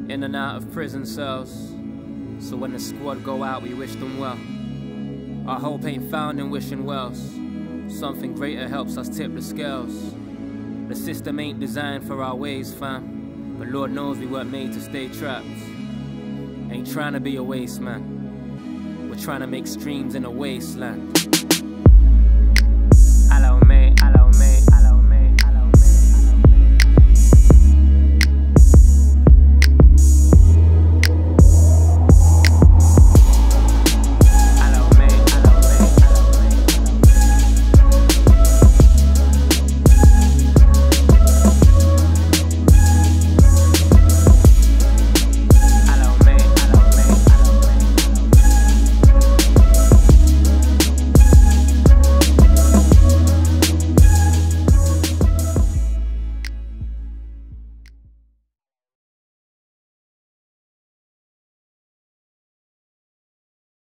in and out of prison cells. So when the squad go out, we wish them well. Our hope ain't found in wishing wells. Something greater helps us tip the scales. The system ain't designed for our ways, fam, but Lord knows we weren't made to stay trapped. Ain't trying to be a waste man, we're trying to make streams in a wasteland.